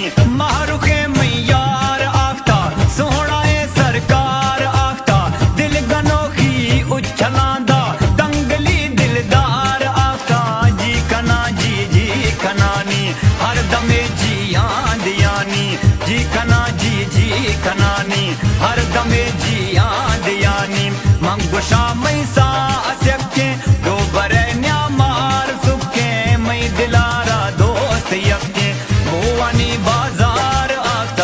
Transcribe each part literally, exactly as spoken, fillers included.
मारुखे मैयार आखता सोहना ए सरकार आखता दिल गनोखी उछलांदा दंगली दिलदार आखता जी कना जी जी कनानी हर दमे जी आंदियानी जी कना जी जी कनानी हर दमे जी आंदियानी मंगुशा मैसा अस्यके दो बरे न्यामार सुखे मैं दिलारा दोस्त यके मोवानी बाजार आता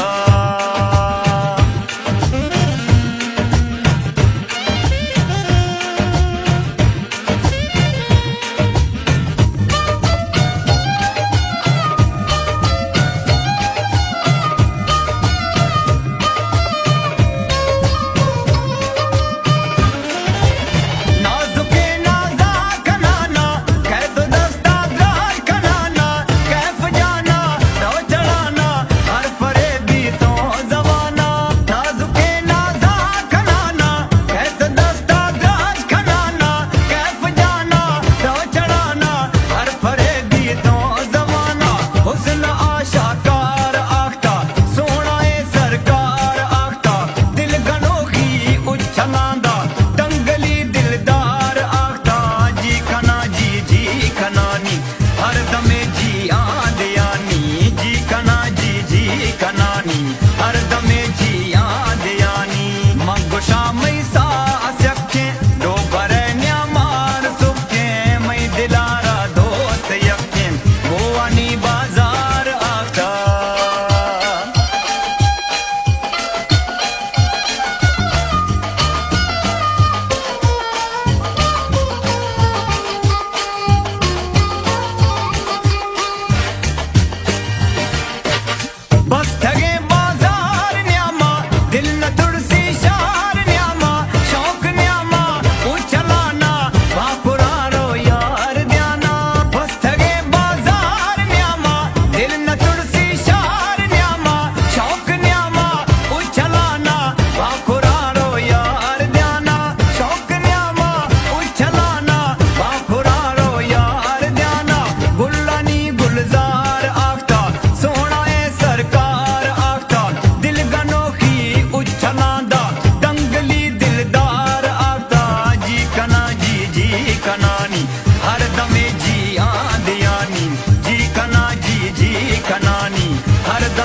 नाजुके नाजा कनाना कैद दस्ता द्राज कनाना कैफ जाना रो चढ़ाना हर फरेबी तो जवाना नाजुके नाजा कनाना कैद दस्ता द्राज कनाना कैफ जाना रो चढ़ाना हर फरेबी तो जवाना हुस्न आशाकार आखता सोहना ए सरकार आखता दिल गनोखी उछलांदा दंगली दिलदार आखता जी कना जी जी कनानी हर दमे जी आंदियानी जी कना जी जी कनानी हर दमे जी आंदियानी मंगुशा मैसा अस्यके दो बरे न्यामार सुखे मैं दिलारा दोस्त यके मोवानी बाजार आखता बस ठगे बाजार न्यामा दिल न तुड़सी शार न्यामा शौक न्यामा उछलाना बापुरारो यार ध्याना बस ठगे बाजार न्यामा दिल न तुड़सी शार न्यामा शौक न्यामा उछलाना बापुरारो यार ध्याना शौक न्यामा उछलाना बापुरारो यार ध्याना गुल्लानी गुलजार आखता सोहना ए सरकार आखता दिल गनोखी उछलांदा दंगली दिलदार आखता जी कना जी जी कनानी हर दमे जी आंदियानी जी कना जी जी कनानी हर दमे